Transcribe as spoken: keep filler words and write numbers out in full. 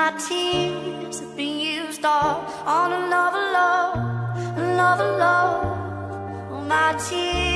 my tears have been used all on another love, another love. Oh, my tears